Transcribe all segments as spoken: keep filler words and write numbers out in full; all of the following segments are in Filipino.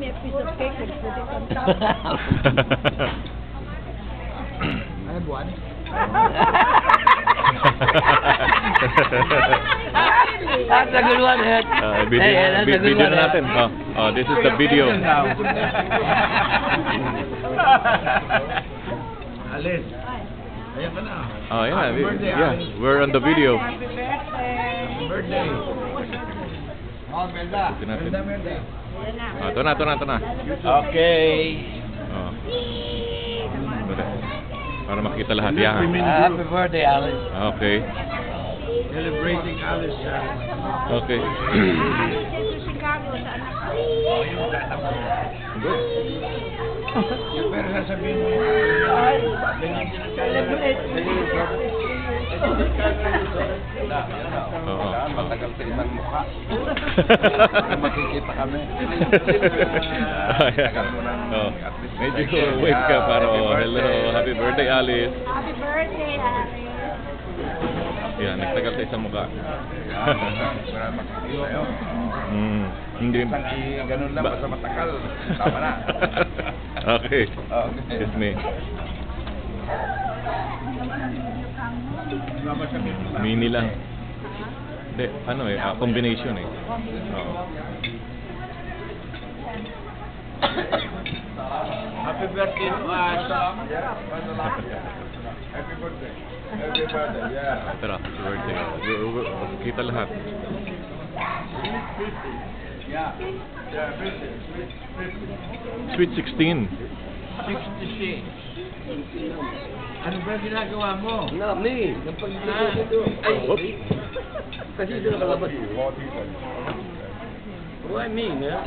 piece of cake and put it on top. Ano buwan? That's a good one, Ed. Uh, video, Hey, that's a vi- good video one, na Ed. natin. Oh, oh, this is the video. Alice. Ayan ka na. Oh, yeah, Happy we- birthday, yeah. Alice. We're on the video. Happy birthday. Happy birthday. Oh, Melda. Ito natin. Melda, Melda. Ayan na. Oh, ito na, ito na, ito na. Okay. Oh. Ito. Para makita lahat yan. Happy birthday, Alice. Okay. Celebrating Alice. uh, Okay. Alis siya sa Chicago sa anak ko. Oh, yung data mo. Good. Yung pero sasabihin mo yun. Celebrate. Oo. Matagal sa isang mukha. Makikita kami. Oh. Medyo wave ka para oh, hello, happy birthday Alice. Happy birthday, Alice. Yan, nagtagal sa isang mukha. Para makikita yun. Mm, hindi. Isang ganun lang, basta matagal. Tama na. Okay. Okay. Yes, me. Mini lang. Hindi, ano eh, ah, combination eh. Oo. Happy birthday to us. Happy birthday. Happy birthday, yeah. Tara, happy birthday. W- w- Kita lahat. Yeah. Yeah, fifty. fifty. Sweet sixteen. sixty-six. Ano ba ginagawa mo? No, me. Napag-ibig ito. Ay, Oops. kasi ito nakalabas. Why me, man?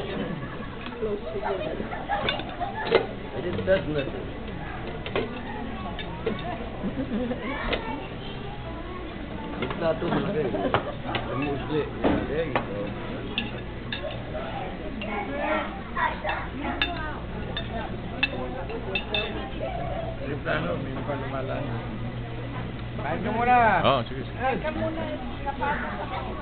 I didn't touch nothing. It's not too much. Mostly. There you go. Plano, may pa lumalan. Kain ka muna. Oh, sige. sige. Ika muna, kapatid.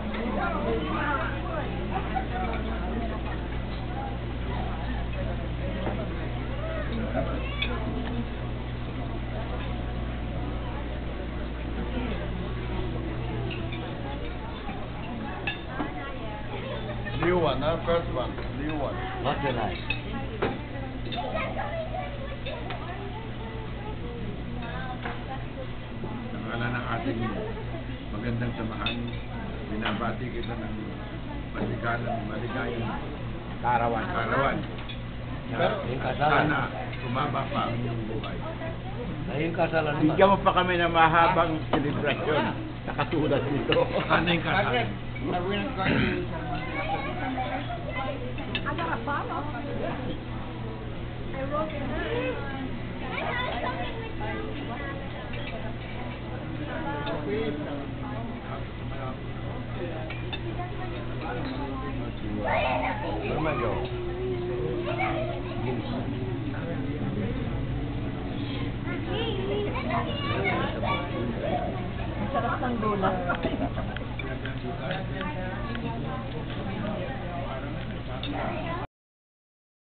New one, huh? First one. New one. What's the life? Sa ngalan ng ating magandang samahan, binabati kita ng maligayang, maligayang karawan. Karawan. Na- yung kasalan. Sana sumaba pa ang iyong buhay. Na yung kasalan naman. Bigyan mo pa kami ng mahabang selebrasyon na katulad nito. Ano yung kasalan? I got a bottle. I wrote it down. Where am I going? Ang sarap ng dula.